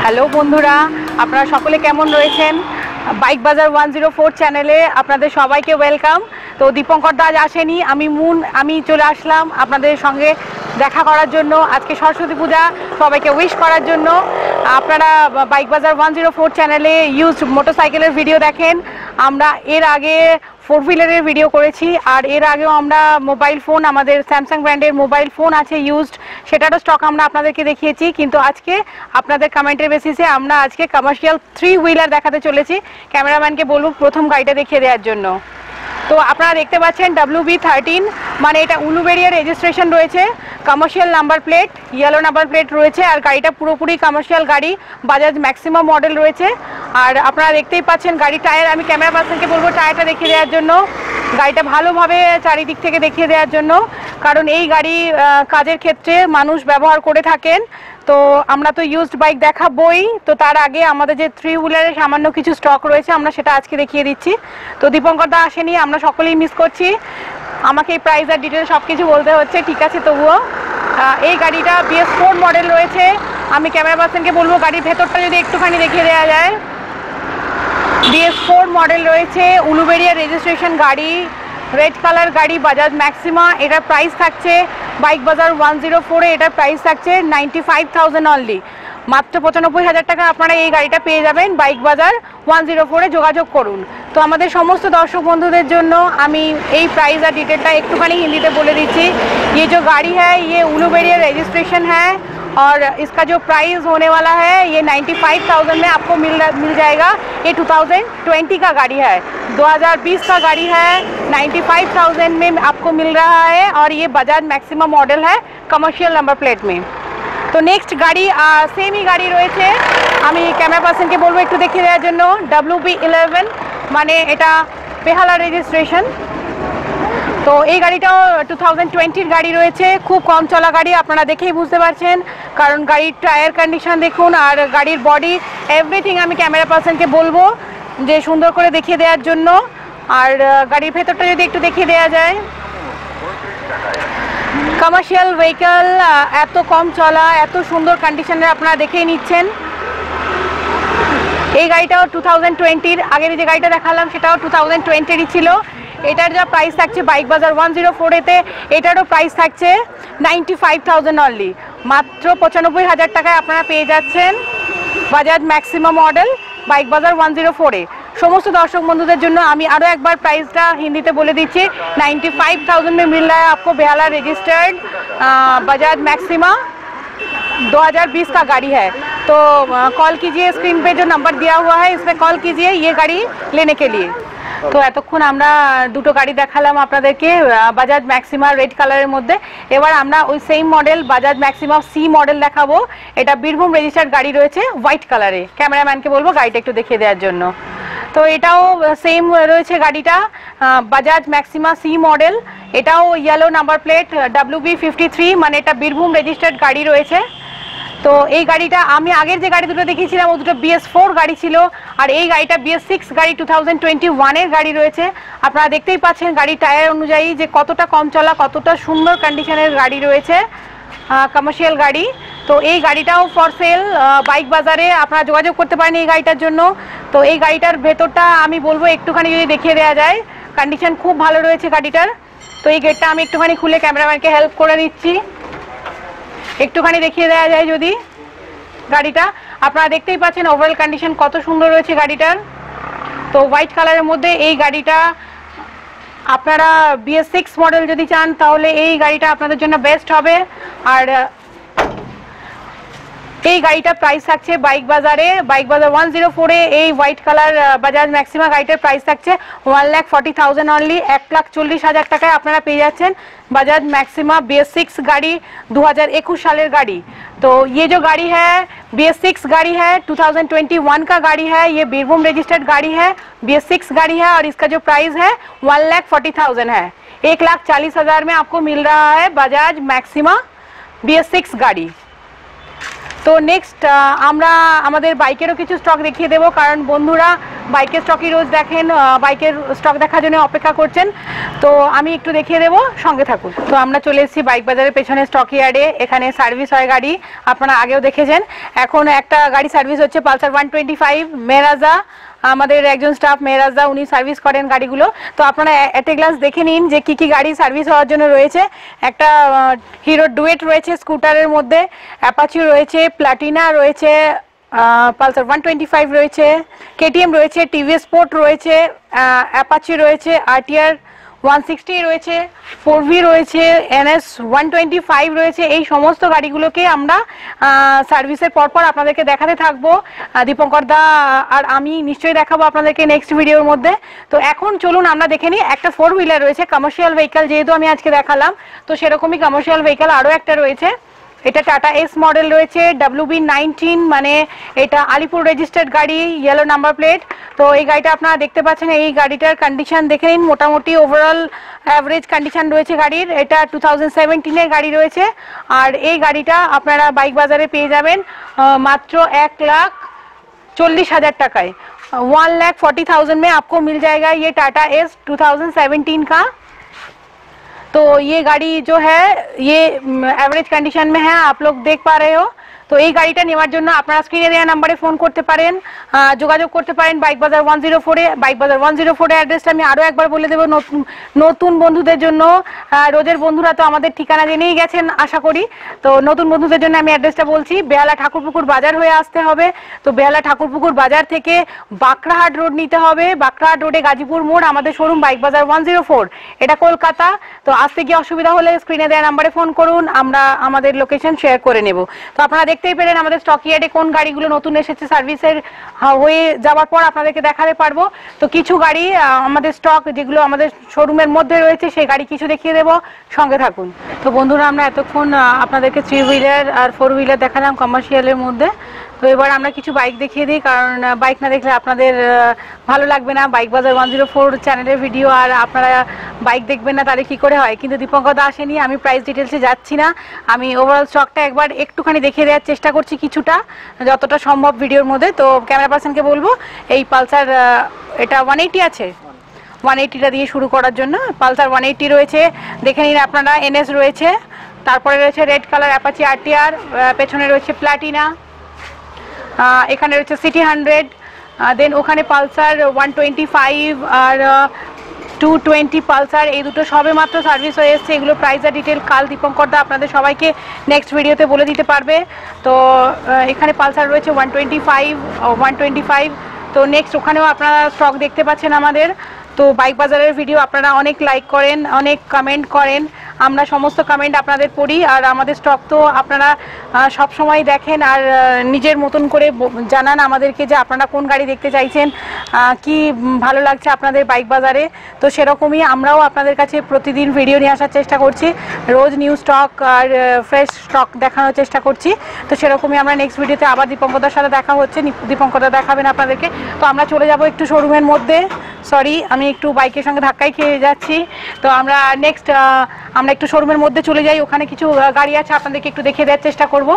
Hello বন্ধুরা, আপনারা সকলে কেমন রয়েছেন? বাইক বাজার 104 চ্যানেলে আপনাদের সবাইকে ওয়েলকাম। তো দীপঙ্কর দা আজ আসেনি, আমি চলে আসলাম আপনাদের সঙ্গে দেখা করার জন্য। আজকে সরস্বতী পূজা, সবাইকে উইশ করার জন্য। আপনারা বাইক বাজার 104 চ্যানেলে ইউজড মোটরসাইকেলের ভিডিও দেখেন। আমরা এর আগে 4 হুইলারের ভিডিও করেছি, আর এর আগেও আমরা মোবাইল ফোন, আমাদের স্যামসাং ব্র্যান্ডের মোবাইল ফোন আছে ইউজড, সেটারও স্টক আমরা আপনাদেরকে দেখিয়েছি। কিন্তু আজকে আপনাদের কমেন্টের বেসিসে আমরা আজকে কমার্শিয়াল 3 হুইলার দেখাতে চলেছি। ক্যামেরাম্যানকে বলবো প্রথম গাড়িটা দেখিয়ে দেওয়ার জন্য। তো আপনারা দেখতে পাচ্ছেন WB13, মানে এটা উলুবেড়িয়া রেজিস্ট্রেশন রয়েছে, commercial number plate, yellow number plate রয়েছে, আর গাড়িটা পুরোপুরি কমার্শিয়াল গাড়ি, বাজাজ ম্যাক্সিমাম মডেল রয়েছে। আর আপনারা দেখতেই পাচ্ছেন গাড়ি টায়ার, আমি ক্যামেরা পার্সনকে বলবো টায়ারটা দেখিয়ে দেওয়ার জন্য, গাড়িটা ভালোভাবে চারিদিক থেকে দেখিয়ে দেওয়ার জন্য, কারণ এই গাড়ি কাজের ক্ষেত্রে মানুষ ব্যবহার করে থাকেন। তো আমরা তো ইউজড বাইক দেখাবই, তো তার আগে আমাদের যে 3 হুইলারের সামান্য কিছু স্টক রয়েছে আমরা সেটা আজকে দেখিয়ে দিচ্ছি। তো দীপঙ্কর দা আসেনি, আমরা সকলেই মিস করছি, আমাকে এই প্রাইস আর ডিটেল সব কিছু বলতে হচ্ছে, ঠিক আছে। তবুও এই গাড়িটা BS4 মডেল রয়েছে। আমি ক্যামেরা পার্সনকে বলবো গাড়ির ভেতরটা যদি একটুখানি দেখিয়ে দেওয়া যায়। BS4 মডেল রয়েছে, উলুবেড়িয়া রেজিস্ট্রেশন গাড়ি, রেড কালার গাড়ি, বাজাজ ম্যাক্সিমা। এটার প্রাইস থাকছে বাইক বাজার 104-এ, এটার প্রাইস থাকছে 95,000 অনলি। মাত্র 95,000 টাকা আপনারা এই গাড়িটা পেয়ে যাবেন। বাইক বাজার 104-এ যোগাযোগ করুন। তো আমাদের সমস্ত দর্শক বন্ধুদের জন্য আমি এই প্রাইস और डिटेलটা একটুখানি হিন্দিতে বলে দিচ্ছি। ये जो गाड़ी है ये उलूबेड़िया रजिस्ट्रेशन है, और इसका जो प्राइस होने वाला है ये 95,000 में आपको मिल जाएगा। ये 2020 का गाड़ी है, 2020 का गाड़ी है, 95,000 में आपको मिल रहा है, और ये बजाज मैक्सिमा मॉडल है कमर्शियल नंबर प्लेट में। तो नेक्स्ट गाड़ी सेम ही गाड़ी রয়েছে, আমি ক্যামেরা পার্সনকে বলবো একটু দেখিয়ে দেওয়ার জন্য। WB11, মানে এটা বেহালা রেজিস্ট্রেশন। তো এই গাড়িটাও 2020-র গাড়ি রয়েছে, খুব কম চলা গাড়ি, আপনারা দেখেই বুঝতে পারছেন, কারণ গাড়ির টায়ার কন্ডিশন দেখুন আর গাড়ির বডি এভরিথিং আমি ক্যামেরা পার্সনকে বলবো যে সুন্দর করে দেখিয়ে দেওয়ার জন্য। আর গাড়ির ভেতরটা যদি একটু দেখিয়ে দেওয়া যায়। কমার্শিয়াল ভেহিকল, এত কম চলা, এত সুন্দর কন্ডিশনে আপনারা দেখেই নিচ্ছেন। এই গাড়িটাও 2020-র, আগের যে গাড়িটা দেখালাম সেটাও 2020-রই ছিল। এটার যা প্রাইস থাকছে বাইক বাজার 104-এতে, এটারও প্রাইস থাকছে 95,000 অনলি। মাত্র 95,000 টাকায় আপনারা পেয়ে যাচ্ছেন Bajaj maximum model bike Bazar 104-এ। সমস্ত দর্শক বন্ধুদের জন্য আমি আরও একবার प्राइसটা হিন্দিতে বলে দিচ্ছি। 95,000 में मिल रहा है आपको बेहाला रजिस्टर्ड बजाज मैक्सिमा 2020 का गाड़ी है। तो कॉल कीजिए, स्क्रीन पे जो नंबर दिया हुआ है इस पर कॉल कीजिए ये गाड़ी लेने के लिए। তো এতক্ষণ আমরা দুটো গাড়ি দেখালাম আপনাদেরকে বাজাজ ম্যাক্সিমা রেড কালারের মধ্যে। এবার আমরা ওই same model Bajaj Maxima C model দেখাবো। এটা বীরভূম রেজিস্টার্ড গাড়ি রয়েছে হোয়াইট কালারে। ক্যামেরাম্যানকে বলবো গাড়িটা একটু দেখিয়ে দেওয়ার জন্য। তো এটাও সেম রয়েছে গাড়িটা, বাজাজ ম্যাক্সিমা সি মডেল, এটাও ইয়েলো নাম্বার প্লেট WB53, মানে এটা বীরভূম রেজিস্টার্ড গাড়ি রয়েছে। তো এই গাড়িটা আমি আগের যে গাড়ি দুটো দেখিয়েছিলাম ও দুটো BS4 গাড়ি ছিল, আর এই গাড়িটা BS6 গাড়ি 2021-এর গাড়ি রয়েছে। আপনারা দেখতেই পাচ্ছেন গাড়ির টায়ার অনুযায়ী যে কতটা কম চলা, কতটা সুন্দর কন্ডিশনের গাড়ি রয়েছে, কমার্শিয়াল গাড়ি। তো এই গাড়িটাও ফর সেল বাইক বাজারে, আপনারা যোগাযোগ করতে পারেন এই গাড়িটার জন্য। তো এই গাড়িটার ভেতরটা আমি বলবো একটুখানি যদি দেখিয়ে দেওয়া যায়, কন্ডিশন খুব ভালো রয়েছে গাড়িটার। তো এই গেটটা আমি একটুখানি খুলে ক্যামেরাম্যানকে হেল্প করে দিচ্ছি, একটুখানি দেখিয়ে দেওয়া যায় যদি গাড়িটা। আপনারা দেখতেই পাচ্ছেন ওভারঅল কন্ডিশন কত সুন্দর রয়েছে গাড়িটার। তো হোয়াইট কালারের মধ্যে এই গাড়িটা আপনারা BS6 মডেল যদি চান তাহলে এই গাড়িটা আপনাদের জন্য বেস্ট হবে। আর এই গাড়িটার প্রাইস থাকছে বাইক বাজার 104-এ এই হোয়াইট কালার বাজাজ ম্যাক্সিমা গাড়িটার প্রাইস থাকছে 1,40,000 অনলি। 1,40,000 টাকায় আপনারা পেয়ে যাচ্ছেন बजाज मैक्सिमा BS6 गाड़ी 2021 सालेर गाड़ी। तो ये जो गाड़ी है BS6 गाड़ी है, 2021 का गाड़ी है, ये बीरभूम रजिस्टर्ड गाड़ी है, BS6 गाड़ी है, और इसका जो प्राइस है 1,40,000 है। 1,40,000 में आपको मिल रहा है बजाज मैक्सिमा BS6 गाड़ी। তো নেক্সট আমরা আমাদের বাইকেরও কিছু স্টক দেখিয়ে দেবো, কারণ বন্ধুরা বাইকের স্টকই রোজ দেখেন, বাইকের স্টক দেখার জন্য অপেক্ষা করছেন। তো আমি একটু দেখিয়ে দেবো, সঙ্গে থাকুন। তো আমরা চলে এসেছি বাইক বাজারের পেছনে স্টক ইয়ার্ডে। এখানে সার্ভিস হয় গাড়ি, আপনারা আগেও দেখেছেন। এখন একটা গাড়ি সার্ভিস হচ্ছে, পালসার 125 মেরাজা। আমাদের একজন স্টাফ মেরাজা, উনি সার্ভিস করেন গাড়িগুলো। তো আপনারা এট এ গ্লান্স দেখে নিন যে কি কি গাড়ি সার্ভিস হওয়ার জন্য রয়েছে। একটা হিরো ডুয়েট রয়েছে স্কুটারের মধ্যে, অ্যাপাচি রয়েছে, প্লাটিনা রয়েছে, পালসার 125 রয়েছে, কেটিএম রয়েছে, টিভিএস স্পোর্ট রয়েছে, অ্যাপাচি রয়েছে, আরটিআর 160 রয়েছে, 4V রয়েছে, NS 125 রয়েছে। এই সমস্ত গাড়িগুলোকে আমরা সার্ভিসের পরপর আপনাদেরকে দেখাতে থাকবো। দীপঙ্কর দা আর আমি নিশ্চয়ই দেখাবো আপনাদেরকে নেক্সট ভিডিওর মধ্যে। তো এখন চলুন আমরা দেখে নিই। একটা 4 হুইলার রয়েছে, কমার্শিয়াল ভেহিকল যেহেতু আমি আজকে দেখালাম, তো সেরকমই কমার্শিয়াল ভেহিকল আরও একটা রয়েছে। এটা টাটা এস মডেল রয়েছে, WB19, মানে এটা আলিপুর রেজিস্টার্ড গাড়ি, ইয়েলো নাম্বার প্লেট। তো এই গাড়িটা আপনারা দেখতে পাচ্ছেন, এই গাড়িটার কন্ডিশন দেখে নিন, মোটামুটি ওভারঅল অ্যাভারেজ কন্ডিশন রয়েছে গাড়ির। এটা 2017-এর গাড়ি রয়েছে। আর এই গাড়িটা আপনারা বাইক বাজারে পেয়ে যাবেন মাত্র 1,40,000 টাকায়। 1,40,000 में आपको मिल जाएगा ये टाटा एस 2017 का। तो ये गाड़ी जो है ये एवरेज कंडीशन में है, आप लोग देख पा रहे हो। তো এই গাড়িটা নেওয়ার জন্য আপনারা স্ক্রিনে দেওয়া নাম্বারে ফোন করতে পারেন, যোগাযোগ করতে পারেন বাইক বাজার 104-এ। বাইক বাজার 104-এর অ্যাড্রেসটা আমি আরও একবার বলে দেবো নতুন বন্ধুদের জন্য। রোজের বন্ধুরা তো আমাদের ঠিকানা জেনেই গেছেন আশা করি। তো নতুন বন্ধুদের জন্য আমি অ্যাড্রেসটা বলছি, বেহালা ঠাকুরপুকুর বাজার হয়ে আসতে হবে। তো বেহালা ঠাকুরপুকুর বাজার থেকে বাঁকড়াহাট রোড নিতে হবে। বাঁকড়াহাট রোডে গাজীপুর মোড়, আমাদের শোরুম বাইক বাজার 104, এটা কলকাতা। তো আসতে গিয়ে অসুবিধা হলে স্ক্রিনে দেওয়া নাম্বারে ফোন করুন, আমরা আমাদের লোকেশন শেয়ার করে নেব। তো আপনারা দেখতেই পেলেন আমাদের স্টক ইয়ার্ডে কোন গাড়িগুলো নতুন এসেছে, সার্ভিসের হয়ে যাওয়ার পর আপনাদেরকে দেখাতে পারবো। তো কিছু গাড়ি আমাদের স্টক যেগুলো আমাদের শোরুমের মধ্যে রয়েছে সেই গাড়ি কিছু দেখিয়ে দেবো, সঙ্গে থাকুন। তো বন্ধুরা আমরা এতক্ষণ আপনাদেরকে 3 হুইলার আর 4 হুইলার দেখালাম কমার্শিয়ালের মধ্যে। তো এবার আমরা কিছু বাইক দেখিয়ে দিই, কারণ বাইক না দেখলে আপনাদের ভালো লাগবে না। বাইক বাজার 104 চ্যানেলের ভিডিও আর আপনারা বাইক দেখবেন না, তাহলে কি করে হয়। কিন্তু দীপঙ্কর দা আসেনি, আমি প্রাইস ডিটেলসে যাচ্ছি না, আমি ওভারঅল স্টকটা একবার একটুখানি দেখিয়ে দেওয়ার চেষ্টা করছি কিছুটা, যতটা সম্ভব ভিডিওর মধ্যে। তো ক্যামেরা পার্সনকে বলবো এই পালসার, এটা 180 আছে, 180টা দিয়ে শুরু করার জন্য। পালসার 180 রয়েছে, দেখে নিন আপনারা। NS রয়েছে, তারপরে রয়েছে রেড কালার অ্যাপাচি আরটিআর, পেছনে রয়েছে প্লাটিনা, এখানে রয়েছে সিটি 100, দেন ওখানে পালসার 125 আর 220 পালসার, এই দুটো সবে মাত্র সার্ভিস হয়ে এসছে। এগুলো প্রাইস আর ডিটেল কাল দীপঙ্কর দা আপনাদের সবাইকে নেক্সট ভিডিওতে বলে দিতে পারবে। তো এখানে পালসার রয়েছে 125। তো নেক্সট ওখানেও আপনারা স্টক দেখতে পাচ্ছেন আমাদের। তো বাইক বাজারের ভিডিও আপনারা অনেক লাইক করেন, অনেক কমেন্ট করেন, আমরা সমস্ত কমেন্ট আপনাদের পড়ি। আর আমাদের স্টক তো আপনারা সব সময় দেখেন আর নিজের মতন করে জানান আমাদেরকে যে আপনারা কোন গাড়ি দেখতে চাইছেন, কি ভালো লাগছে আপনাদের বাইক বাজারে। তো সেরকমই আমরাও আপনাদের কাছে প্রতিদিন ভিডিও নিয়ে আসার চেষ্টা করছি, রোজ নিউ স্টক আর ফ্রেশ স্টক দেখানোর চেষ্টা করছি। তো সেরকমই আমরা নেক্সট ভিডিওতে আবার দীপঙ্করদার সাথে দেখা হচ্ছে, দীপঙ্করদা দেখাবেন আপনাদেরকে। তো আমরা চলে যাব একটু শোরুমের মধ্যে, সরি আমি একটু বাইকের সঙ্গে ধাক্কাই খেয়ে যাচ্ছি। তো আমরা নেক্সট আমরা একটু শোরুমের মধ্যে চলে যাই, ওখানে কিছু গাড়ি আছে আপনাদেরকে একটু দেখিয়ে দেওয়ার চেষ্টা করব।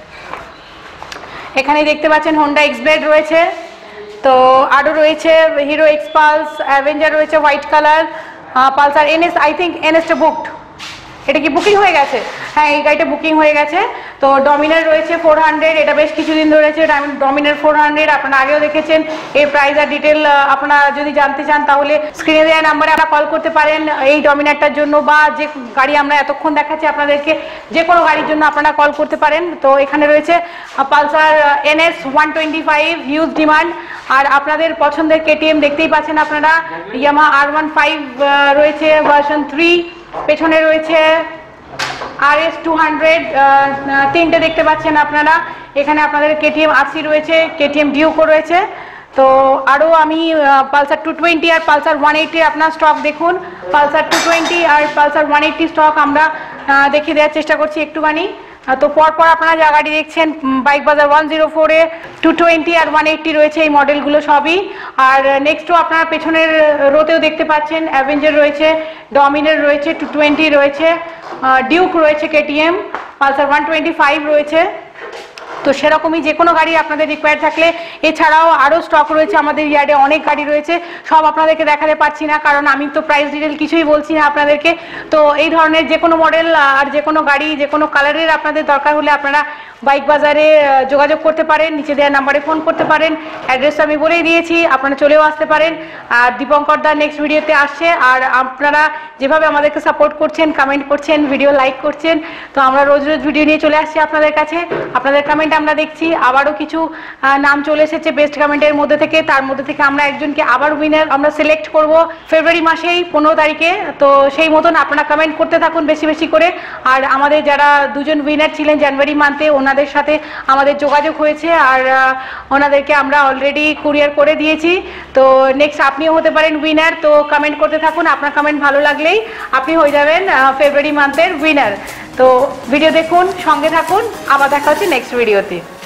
এখানে দেখতে পাচ্ছেন হোন্ডা এক্সব্লেড রয়েছে, তো আরও রয়েছে হিরো এক্সপালস, অ্যাভেঞ্জার রয়েছে white colour, Pulsar NS, I think NSটা বুকড, এটা কি বুকিং হয়ে গেছে? হ্যাঁ এই গাড়িটা বুকিং হয়ে গেছে। তো ডমিনার রয়েছে 400, এটা বেশ কিছুদিন ধরে রয়েছে ডমিনার 400, আপনারা আগেও দেখেছেন। এর প্রাইস আর ডিটেল আপনারা যদি জানতে চান তাহলে স্ক্রিনে দেওয়া নাম্বারে আপনারা কল করতে পারেন এই ডমিনারটার জন্য, বা যে গাড়ি আমরা এতক্ষণ দেখাচ্ছি আপনাদেরকে যে কোনো গাড়ির জন্য আপনারা কল করতে পারেন। তো এখানে রয়েছে পালসার NS 125, হিউজ ডিমান্ড। আর আপনাদের পছন্দের KTM দেখতেই পাচ্ছেন আপনারা, ইয়ামাহা R15 রয়েছে ভার্সন 3, পেছনে রয়েছে RS 200, তিনটে দেখতে পাচ্ছেন আপনারা। এখানে আপনাদের KTM RC রয়েছে, KTM ডিউকো রয়েছে। তো আরও আমি পালসার 220 আর পালসার 180 আপনার স্টক দেখুন। পালসার 220 আর পালসার 180 স্টক আমরা দেখিয়ে দেওয়ার চেষ্টা করছি একটুখানি। তো পরপর আপনারা যা গাড়ি দেখছেন বাইক বাজার 104-এ 220 আর 180 রয়েছে, এই মডেলগুলো সবই। আর নেক্সটও আপনারা পেছনের রোতেও দেখতে পাচ্ছেন অ্যাভেঞ্জার রয়েছে, ডমিনার রয়েছে, 220 রয়েছে, ডিউক রয়েছে, KTM, পালসার 125 রয়েছে। তো সেরকমই যে কোনো গাড়ি আপনাদের রিকোয়ার থাকলে, এছাড়াও আরও স্টক রয়েছে আমাদের ইয়ার্ডে, অনেক গাড়ি রয়েছে, সব আপনাদেরকে দেখাতে পারছি না কারণ আমি তো প্রাইস ডিটেল কিছুই বলছি না আপনাদেরকে। তো এই ধরনের যে কোনো মডেল আর যে কোনো গাড়ি যে কোনো কালারের আপনাদের দরকার হলে আপনারা বাইক বাজারে যোগাযোগ করতে পারেন, নিচে দেওয়া নাম্বারে ফোন করতে পারেন। অ্যাড্রেস আমি বলেই দিয়েছি, আপনারা চলেও আসতে পারেন। আর দীপঙ্কর দা নেক্সট ভিডিওতে আসছে। আর আপনারা যেভাবে আমাদেরকে সাপোর্ট করছেন, কমেন্ট করছেন, ভিডিও লাইক করছেন, তো আমরা রোজ রোজ ভিডিও নিয়ে চলে আসছি আপনাদের কাছে। আপনাদের কমেন্ট আমরা দেখছি, আবারও কিছু নাম চলে এসেছে বেস্ট কমেন্টের মধ্যে থেকে, তার মধ্যে থেকে আমরা একজনকে আবার উইনার আমরা সিলেক্ট করব ফেব্রুয়ারি মাসেই 15 তারিখে। তো সেই মতন আপনারা কমেন্ট করতে থাকুন বেশি বেশি করে। আর আমাদের যারা দুজন উইনার ছিলেন জানুয়ারি মান্থে, ওনাদের সাথে আমাদের যোগাযোগ হয়েছে আর ওনাদেরকে আমরা অলরেডি কুরিয়ার করে দিয়েছি। তো নেক্সট আপনিও হতে পারেন উইনার। তো কমেন্ট করতে থাকুন, আপনার কমেন্ট ভালো লাগলেই আপনি হয়ে যাবেন ফেব্রুয়ারি মান্থের উইনার। তো ভিডিও দেখুন, সঙ্গে থাকুন, আবার দেখা হচ্ছে নেক্সট ভিডিওতে।